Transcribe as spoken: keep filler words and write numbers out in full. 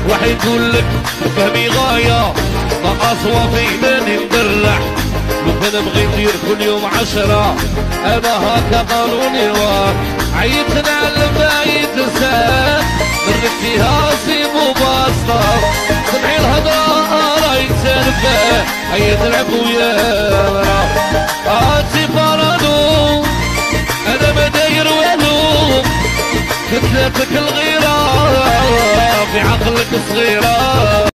واحد يقول لك فهمي غاية نقص وفينا ندرح، لو كان بغي ندير كل يوم عشرة انا هكا قانوني وار. عيطنا على البايت ساعة مرت فيها سي مبسطة، سمعي الهضرة راهي تسالفة هيا تلعب ويا ورا. هاتي فرادو انا ما داير والو، كتلاتك الغيرة في عقلك صغيرة.